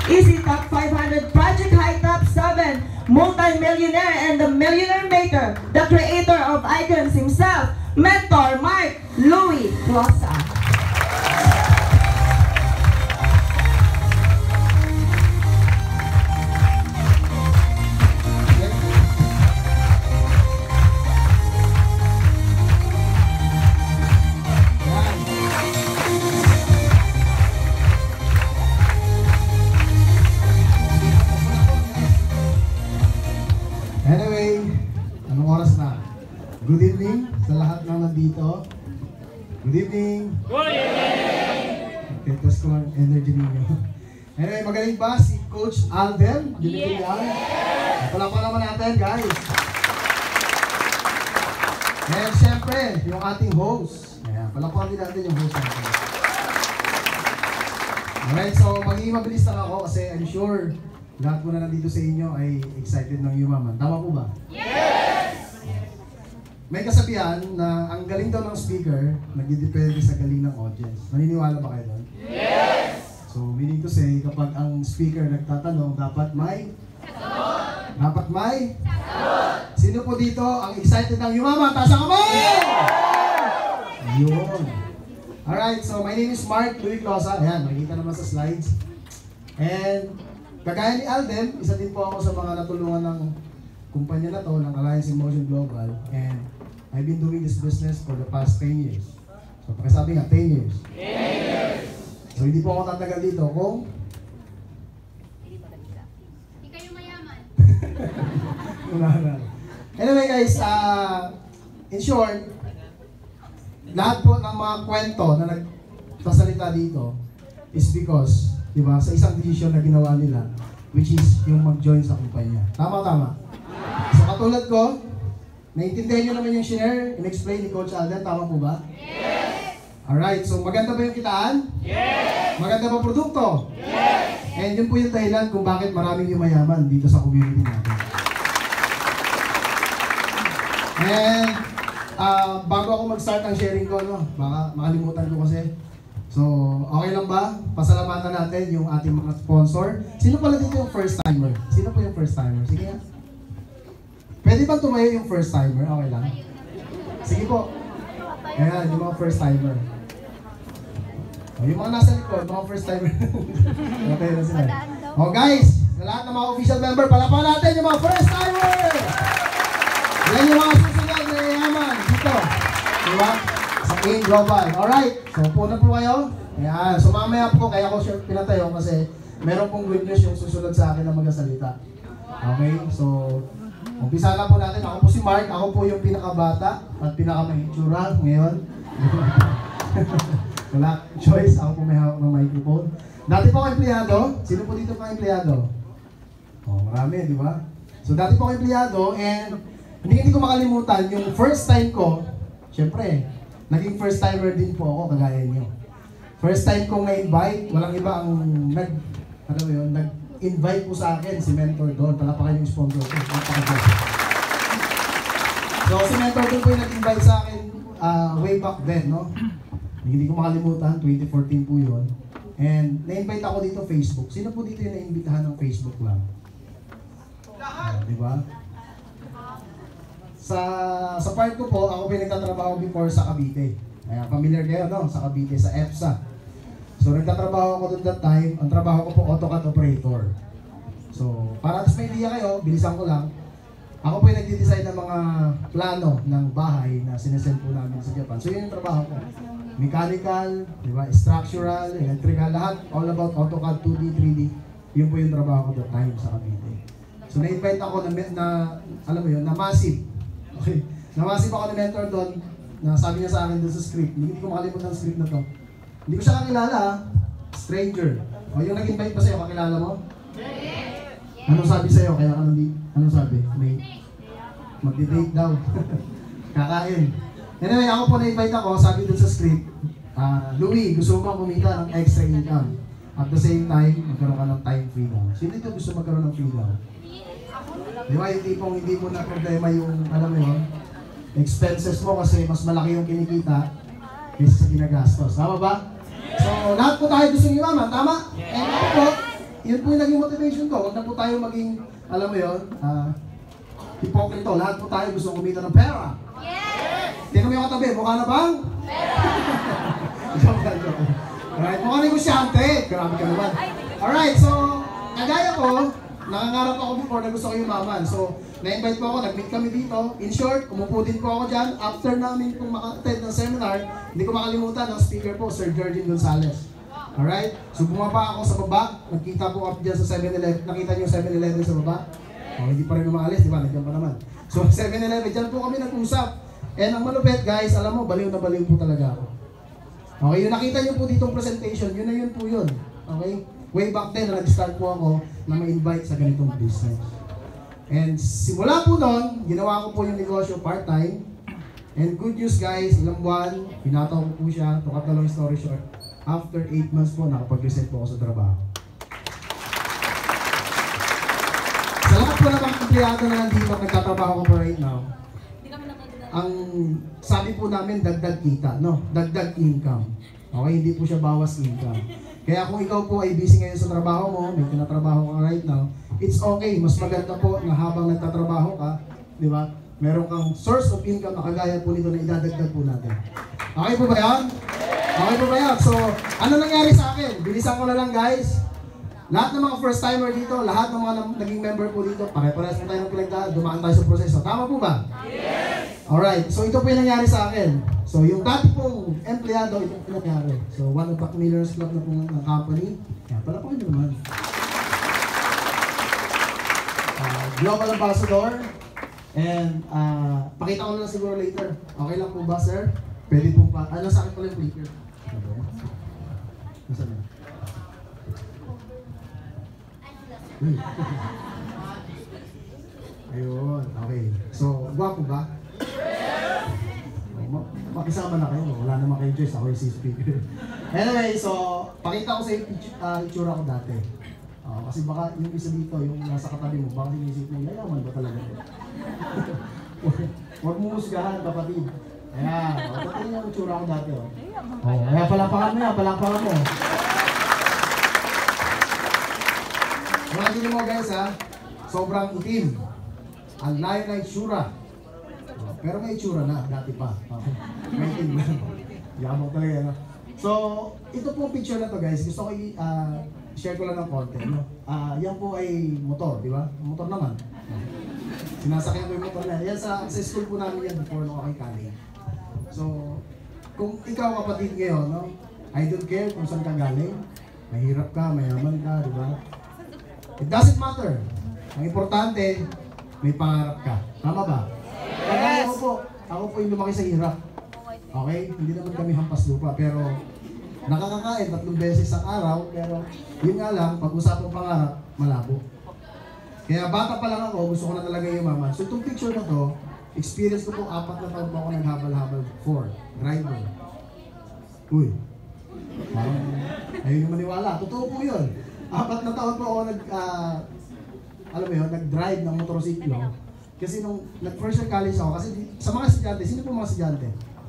Easy Top 500 Project High Top 7, multi-millionaire and the millionaire maker, the creator of icons himself, Mentor Mark Louie Closa. Anyway, anong oras na? Good evening sa lahat ng nandito. Good evening! Good evening! Okay, test ko lang energy ninyo. Anyway, magaling ba si Coach Alden? Yes! Palakpakan naman natin, guys. And syempre, yung ating host. Ayan, palakpakan din natin yung host natin. Alright, so magiging mabilis lang ako kasi I'm sure lahat po na nandito sa inyo ay excited ng Yumaman. Tama po ba? Yes! May kasabihan na ang galing daw ng speaker nagdidepende sa galing ng audience. Naniniwala ba kayo doon? Yes! So, meaning to say, kapag ang speaker nagtatanong, dapat may sagot! Dapat may sagot! Sino po dito ang excited ng Yumaman? Taas ang kamay! Yes! Yun. Alright, so my name is Mark Louie Closa. Ayan, makikita naman sa slides. And kagaya ni Alden, isa din po ako sa mga natulungan ng kumpanya na to, ng Alliance in Motion Global. And I've been doing this business for the past 10 years. So pakisabi nga, 10 years. 10 years! So hindi po ako tatagal dito kung hindi kayo mayaman. Anyway guys, in short, lahat po ng mga kwento na nagsasalita dito is because diba? Sa isang decision na ginawa nila, which is yung mag-join sa kumpanya. Tama. So katulad ko, naiintindihan nyo naman yung share, in-explain ni Coach Alden, tama po ba? Yes! Alright, so maganda ba yung kitaan? Yes! Maganda ba produkto? Yes! And yun po yung dahilan kung bakit maraming yumayaman dito sa community natin. And bago ako mag-start ang sharing ko, no, baka makalimutan ko kasi. So, okay lang ba? Pasalamatan natin yung ating mga sponsor. Sino pala dito yung first timer? Sino po yung first timer? Sige nga. Pwede bang tumayo yung first timer? Okay lang. Sige po. Ayan, yung mga first timer. O, yung mga nasa likod, mga first timer. Okay na sila. O guys, sa lahat ng mga official member, palapakan natin yung mga first timer! Yan yung mga susunod na yaman dito. Diba? Sa Aim Global. Alright, so puna po kayo. Ayan, so mamaya po kaya ko siya pinatayo kasi meron pong good news yung susunod sa akin na magsasalita. Okay, so umpisa na po natin. Ako po si Mark, ako po yung pinakabata at pinakamahitsura ngayon. Wala choice, ako po may hawak ng microphone. Dati po ako empleyado. Sino po dito pa empleyado? Oh, marami, di ba? So dati po ako empleyado and hindi ko makalimutan yung first time ko, syempre, naging first timer din po ako, kagaya niyo. First time kong na-invite, walang iba ang nag-invite po sa akin, si Mentor doon. Palapakan yung sponsor ko. So, si Mentor doon po yung nag-invite sa akin way back then, no? Hindi ko makalimutan, 2014 po yun. And na-invite ako dito Facebook. Sino po dito yung na-invitahan ng Facebook lang? Lahat! Diba? Sa part ko po, ako pinagtatrabaho before sa Cavite. Ayan, familiar kayo, no? Sa Cavite, sa EPSA. So, nagtatrabaho ako doon that time. Ang trabaho ko po, AutoCAD operator. So, para at may idea kayo, bilisan ko lang. Ako po yung nagdi-design ng mga plano ng bahay na sinesend po namin sa Japan. So, yun yung trabaho ko. Mechanical, di ba? Structural, electrical, lahat. All about AutoCAD, 2D, 3D. Yun po yung trabaho ko that time sa Cavite. So, na-invite ako na alam mo yun, na massive. Okay. Namasip ako ni Mentor doon, na sabi niya sa akin doon sa script. Hindi ko makalimutan ang script na to. Hindi ko siya kakilala, stranger. O yung nag-invite ba sa'yo, kakilala mo? Anong sabi sa'yo? Kaya ka nandito? Anong sabi? Mag-date daw. Kakain. Anyway, ako po na-invite ako, sabi doon sa script, Louie, gusto mo kumita ng extra income. At the same time, magkaroon ka ng time freedom. Sino dito gusto magkaroon ng freedom? Di ba, yung tipong hindi mo na problema yung, alam mo yun, expenses mo kasi mas malaki yung kinikita kaysa sa ginagastos. Tama ba? So, lahat po tayo gusto yumaman, tama? And ako po, yun po yung naging motivation ko. Huwag na po tayo maging, alam mo yun, hipokrito. Lahat po tayo gusto kumita ng pera. Yes! Tingnan mo yung katabi, mukha na bang? Pera! Joke lang, joke lang. Alright, mukha negosyante. Grabe ka naman. Alright, so, kagaya ko, nangangarap ako before na gusto ko yumaman. So, na-invite po ako, nag-meet kami dito. In short, umupo din po ako dyan. After namin kung maka-attend ng seminar, hindi ko makalimutan ang speaker po, Sir Georgine Gonzalez. Alright? So, bumaba ako sa baba. Nagkita po ako dyan sa 7-Eleven. Nakita niyo yung 7-Eleven sa baba? Oh, hindi pa rin umaalis, di ba? Nandiyan pa naman. So, 7-Eleven, dyan po kami nag-usap. And ang malupit, guys, alam mo, baliw na baliw po talaga ako. Okay, yung nakita niyo po ditong presentation, yun na yun po yun. Okay? Way back then, nag-start po ako na ma-invite sa ganitong business. And simula po noon, ginawa ko po yung negosyo part-time. And good news guys, ilang buwan, pinataw ko po siya, to cut the long story short. After 8 months po, nakapag-reset po ako sa trabaho. Sa lahat po ng empleyado na nandito at nagtatrabaho ko po right now, ang sabi po namin, dagdag kita, no? Dagdag income. Okay, hindi po siya bawas income. Kaya kung ikaw po ay busy ngayon sa trabaho mo, may tinatrabaho ka right now, it's okay. Mas maganda po na habang nagtatrabaho ka, di ba? Meron kang source of income na kagaya po nito na idadagdag po natin. Okay po ba yan? Okay po ba yan? So, ano nangyari sa akin? Bilisan ko na lang guys. Lahat ng mga first timer dito, lahat ng mga naging member po dito, pare-parehas po tayo ng pinagdaan, dumaan tayo sa proseso. Tama po ba? Yes! Alright, so ito po yung nangyari sa akin. So yung dati pong empleyado, ito po nangyari. So one of the Millionaires Club na po ng company. Kaya pala po nyo naman. Global Ambassador. And pakita ko na lang siguro later. Okay lang po ba sir? Pwede po pa. Ano sa akin pala yung clicker? Nasaan na? Ayun, okay. So, gwapo ba? Makisama na kayo, wala naman kayo choice, ako yung si speaker. Anyway, so, pakita ko sa itsura ko dati. Kasi baka yung isa dito, yung nasa katabi mo, baka sinisip mo, yayaman ba talaga ito? Huwag mo musgahan, kapatid. Ayan, patayin yung itsura ko dati. Kaya palampakan mo. Imagine mo guys ha, sobrang itim. Ang layo na itsura. Pero may itsura na, dati pa. May itim lang. Yabang talaga no? So, ito pong picture na to guys, gusto ko share ko lang ng konti. No? Yan po ay motor, di ba? Motor naman. Sinasakyan ko yung motor na. Yan sa school po namin yan before nung aking college. So, kung ikaw kapatid ngayon, no? I don't care kung saan ka galing. Mahirap ka, mayaman ka, di ba? It doesn't matter. Ang importante, may pangarap ka. Tama ba? Kagaya ko po, ako po yung lumaki sa hirap. Okay? Hindi naman kami hampas lupa, pero nakakakain 3 beses ang araw, pero yun nga lang, pag-usapang pangarap, malabo. Kaya bata pa lang ako, gusto ko na talaga yumaman. So itong picture na to, experience ko po 4 na taon po ako naghabal-habal for driver. Uy, parang ayaw nyo maniwala. Totoo po yun. 4 na taon po ako alam mo yun, nag-drive ng motorsiklo. Kasi nung nag-first year college ako, kasi sa mga estudyante, sino po mga estudyante?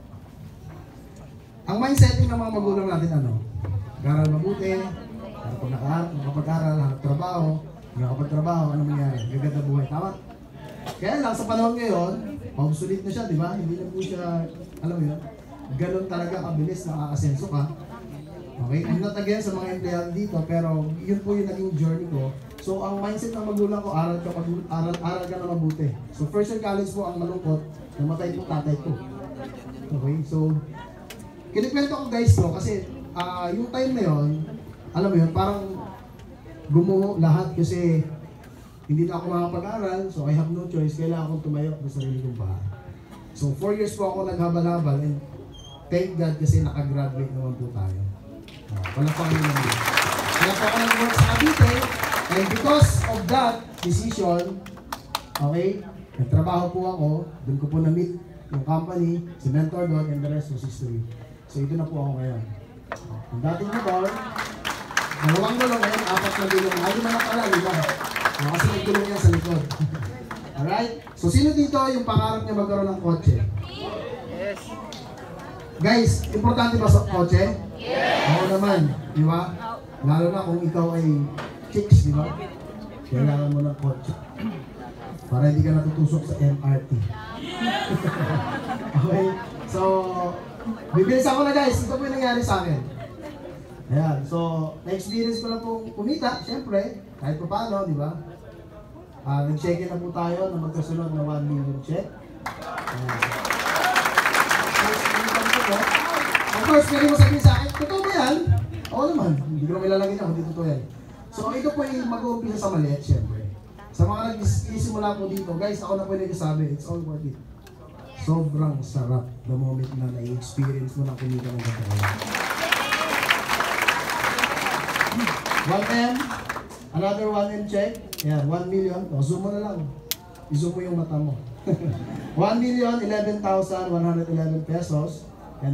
Ang mindsetting ng mga magulang natin ano? Mag-aral mabuti, makapag-aral, hanap trabaho, nakapag-trabaho, ano mangyari? Gaganda buhay, tama? Kaya lang, sa panahon ngayon, obsolete na siya, di ba? Hindi na po siya, alam mo yun, ganun talaga kabilis na nakakasenso ka. Okay? I'm not again sa mga empleyado dito, pero yun po yung naging journey ko. So, ang mindset ng magulang ko, aral ka na mabuti. So, first year college po ang malungkot, namatay po tatay ko. Okay? So, kinikwento ko guys no, kasi yung time na yun, alam mo yun, parang gumuho lahat kasi hindi na ako makapag-aral, so I have no choice, kailangan akong tumayo sa sarili kong bahay. So, 4 years po ako naghabal-habal and thank God kasi nakagraduate naman po tayo. Wala pa kami naman. Kaya po ako nag-work sa Cavite, and because of that decision, okay, nagtrabaho po ako, doon ko po na-meet yung company, si mentor doon, and the rest was history. So ito na po ako ngayon. Yung dating motor, 2 gulong ngayon, 4 na gulong. Ayaw naman pala, di ba? Kasi may gulong yan sa likod. Alright? So sino dito yung pangarap niya magkaroon ng kotse? Yes. Guys, importante ba sa kotse? Yes. Oo naman, di ba? Lalo na kung ikaw ay chicks, di ba? Kailangan mo ng kotse. Para hindi ka natutusok sa MRT. Okay? So, bibilisan ko na guys. Ito po yung nangyari sa akin. Ayan. So, na-experience ko na po kumita. Siyempre, kahit pa paano, di ba? Nag-check-in na po tayo na magkasunod na 1 million check. Ayan. Of course, pwede mo sabihin sa akin, totoo ba yan? Oo naman. Hindi ko naman ilalagay niya kung hindi totoo yan. So, ito po yung mag-uumpisa sa maliit, siyempre. Sa mga nag-isimula po dito, guys, ako na po yung nagsasabi, it's all worth it. Sobrang sarap the moment na na-experience mo ng kumita ng totoo. 1M, another 1M check. Yan, 1 million. O, zoom mo na lang. I-zoom mo yung mata mo. 1,011,111 pesos and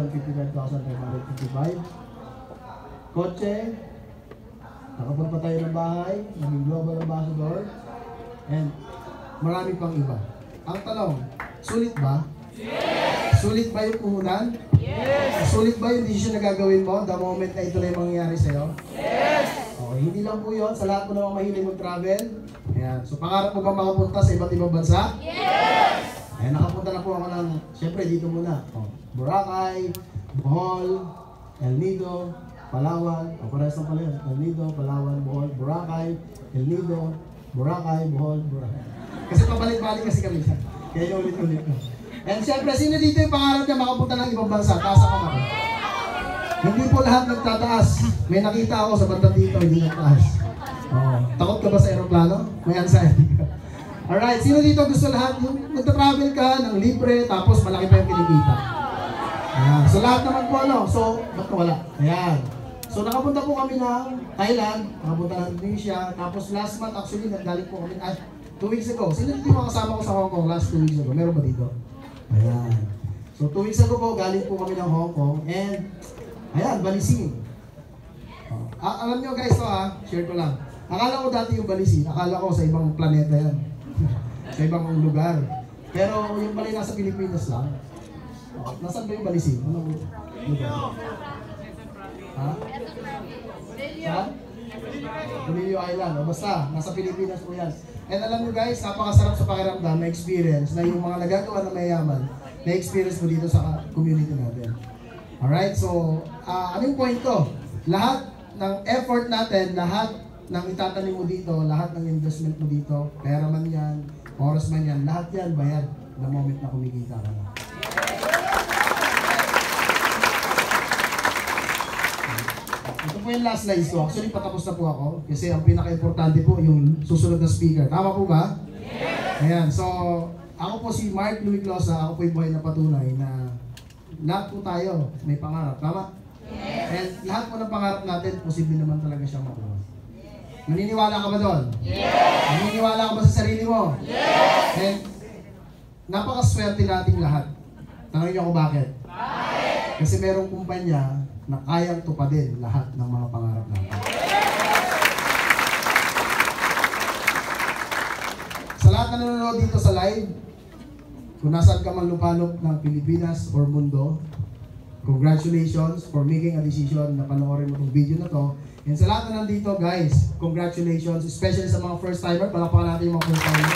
1,055,555. Kotse. Nakapunta tayo ng bahay, naging global ambassador, and marami pang iba. Ang tanong, sulit ba? Yes! Sulit ba yung puhunan? Yes! Sulit ba yung decision na gagawin mo the moment na ito na yung mangyayari sa'yo? Yes! Okay, hindi lang po yun. Sa lahat mo namang mahilig mag-travel. Ayan. So, pangarap mo ba makapunta sa iba't ibang bansa? Yes! Ayan, nakapunta na po ako ng, syempre dito muna. Boracay, Bohol, El Nido, Palawan, o parehas ng pala yun. El Nido, Palawan, Bohol, Boracay, El Nido, Boracay, Bohol, Boracay. Kasi pabalik-balik kasi kami siya. Kaya yung ulit-ulit ko. And syempre, sino dito yung pangarap niya makapunta ng ibang bansa? Taas ang kamay. Hindi po lahat nagtataas. May nakita ako sa banda dito, hindi nagtaas. Oh, takot ka ba sa aeroplano? May anxiety ka. Alright, sino dito gusto lahat? Yung nagta-travel ka ng libre, tapos malaki pa yung kinikita. Ayan. So lahat naman po ano, so ba't wala? Ayan. So nakapunta po kami ng Thailand, nakapunta ng Indonesia, tapos last month actually nagaling po kami, 2 weeks ago. Sino dito mga kasama ko sa Hong Kong last 2 weeks ago? Meron ba dito? Ayan. So 2 weeks ago po, galing po kami ng Hong Kong, and ayan, Balisin. Alam nyo guys, share ko lang. Akala ko dati yung Balisin, akala ko sa ibang planeta yan. Sa ibang lugar. Pero yung pala nasa Pilipinas lang. Nasaan ba yung Balisin? Anong lugar? Ha? Saan? Bonillo Island. O basta, nasa Pilipinas po yan. And alam nyo guys, napakasarap sa pakiramdam na experience na yung mga nagagawa na mayaman na experience mo dito sa community natin. Alright, so ano yung point ko? Lahat ng effort natin, lahat ng itatanim mo dito, lahat ng investment mo dito, pera man yan, oras man yan, lahat yan bayad the moment na kumikita ka na. Ito po yung last slides ko. Actually, patapos na po ako kasi ang pinaka-importante po yung susunod na speaker. Tama po ba? Yes! Ayan, so ako po si Mark Louis Closa, ako po yung buhay na patunay na lahat po tayo may pangarap. Tama? Yes! And lahat po ng pangarap natin, posible naman talaga siyang matuwa. Maniniwala ka ba doon? Yes! Maniniwala ka ba sa sarili mo? Yes! And napakaswerte nating lahat. Tanongin niyo ako bakit? Bakit? Kasi merong kumpanya na kayang tupadin lahat ng mga pangarap natin. Sa lahat na nanonood dito sa live, kung nasaan ka man lupalop ng Pilipinas or mundo, congratulations for making a decision na panoorin mo itong video na to. And sa lahat na nandito guys, congratulations, especially sa mga first timer, palakpakan natin yung mga first timer.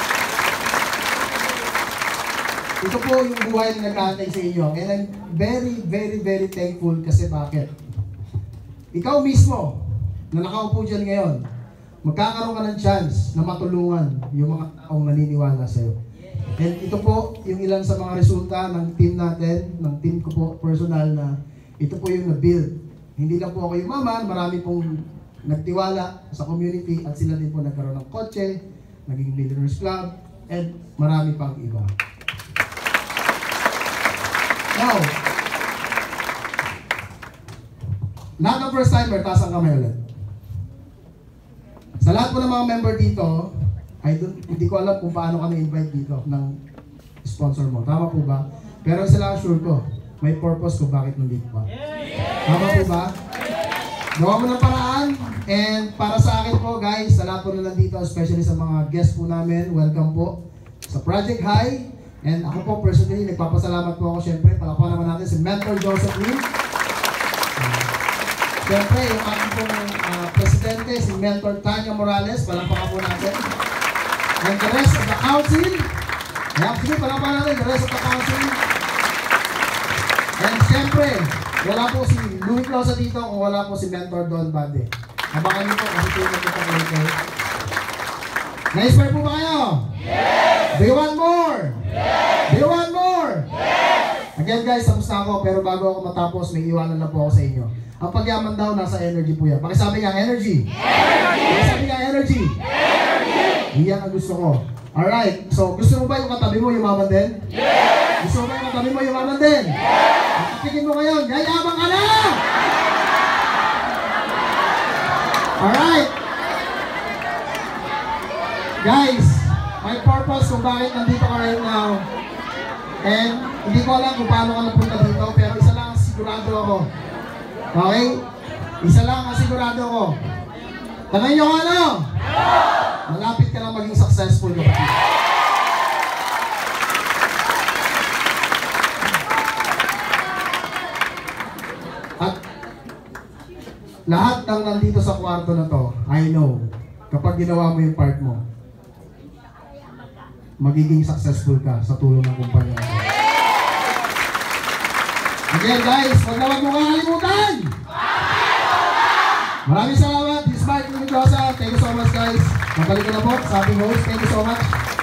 Ito po yung buhay na nag-aantay sa inyo. And I'm very, very, very thankful kasi bakit? Ikaw mismo, na nakaupo dyan ngayon, magkakaroon ka ng chance na matulungan yung mga taong naniniwala sa'yo. And ito po yung ilan sa mga resulta ng team natin, ng team ko po personal na ito po yung na-build. Hindi lang po ako yung mama, marami pong nagtiwala sa community at sila din po nagkaroon ng kotse, naging Millionaires Club, and marami pang iba. Now, lahat ng first timer, taas ang kamay ulit. Sa lahat po ng mga member dito, hindi ko alam kung paano ka na-invite dito ng sponsor mo. Tama po ba? Pero sila sure ko, may purpose kung bakit nandito pa. Tama po ba? Gawa mo ng paraan. And para sa akin po guys, sa lahat po na nandito, especially sa mga guests po namin, welcome po sa Project High. And ako po personally, nagpapasalamat po ako syempre. Palakpakan naman natin si Mentor Joseph Lee. Siyempre, yung ating pong presidente, si Mentor Tanya Morales, palampakan po natin. And the rest of the council. Ayan, sige, palampakan natin, the rest of the council. And siyempre, wala po si Louie Clausa dito kung wala po si Mentor Don Bade. Abangan niyo po kasi po yung magkakalater. Na-inspire po ba kayo? Yes! Do you want more? Yes! Do you want more? Yes! Again guys, tapos na ako, pero bago ako matapos, may iwanan lang po ako sa inyo. Ang pagyaman daw, nasa energy po yan. Pakisabi nga, energy! Energy! Pakisabi nga, energy! Energy! Iyan ang gusto ko. Alright, so gusto mo ba yung katabi mo yumaman din? Yes! Gusto mo ba yung katabi mo yumaman din? Yes! Tingin mo ngayon, yayabang ka na! Alright! Guys, my purpose kung bakit nandito ka right now, and hindi ko alam kung paano ka napunta dito, pero isa lang ang sigurado ako. Okay? Isa lang ang sigurado ako. Tanay nyo ano? Malapit ka lang maging successful, kapatid. At lahat ng nandito sa kwarto na to, I know, kapag ginawa mo yung part mo, magiging successful ka sa tulong ng kumpanya. Again guys, huwag na huwag mo kakalimutan! Maraming salamat. This is Mark Louie Clausa. Thank you so much guys. Mabalik ko na po sa ating host. Thank you so much.